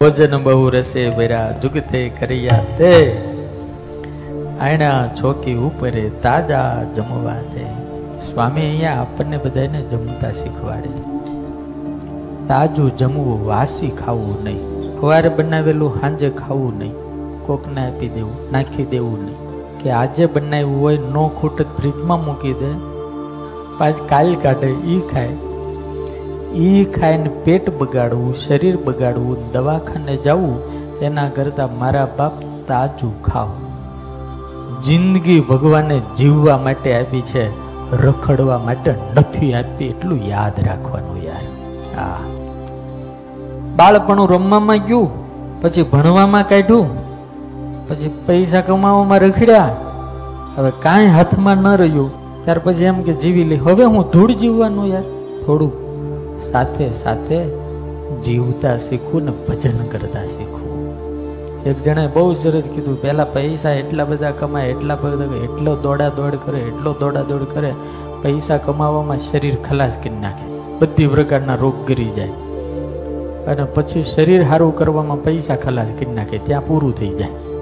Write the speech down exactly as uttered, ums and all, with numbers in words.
ભોજન બહુ રસે બેરા જુગતે કરિયા તે આયણા ચોકી ઉપરે તાજા જમવા તે. સ્વામી અહીંયા આપણને બધાને જમતા શીખવાડે. તાજું જમવું, વાસી ખાવું નહીં. સવારે બનાવેલું સાંજે ખાવું નહીં. કોકને આપી દેવું, નાખી દેવું નહીં. કે આજે બનાવ્યું હોય નો ખૂટ ફ્રીજમાં મૂકી દે, પાછ કાલ કાઢે ઈ ખાય. ઈ ખાઈને પેટ બગાડવું, શરીર બગાડવું, દવાખાને જવું એના કરતાં મારા બાપ તાજું ખાવ. જિંદગી ભગવાને જીવવા માટે આપી છે, રખડવા માટે નથી આપી. એટલું યાદ રાખવાનું યાર. હા, બાળપણું રમવામાં ગયું, પછી ભણવામાં કાઢ્યું, પછી પૈસા કમાવામાં રખડ્યા, હવે કાંઈ હાથમાં ન રહ્યું, ત્યાર પછી એમ કે જીવી લે. હવે હું ધૂળ જીવવાનું યાર. થોડું સાથે સાથે જીવતા શીખવું ને ભજન કરતા શીખવું. એક જણાએ બહુ સરસ કીધું, પહેલા પૈસા એટલા બધા કમાય, એટલા બધા એટલો દોડા દોડ કરે, એટલો દોડા દોડ કરે, પૈસા કમાવામાં શરીર ખલાસ કરી નાખે, બધી પ્રકારના રોગ ગરી જાય, અને પછી શરીર સારું કરવામાં પૈસા ખલાસ કરી નાખે, ત્યાં પૂરું થઈ જાય.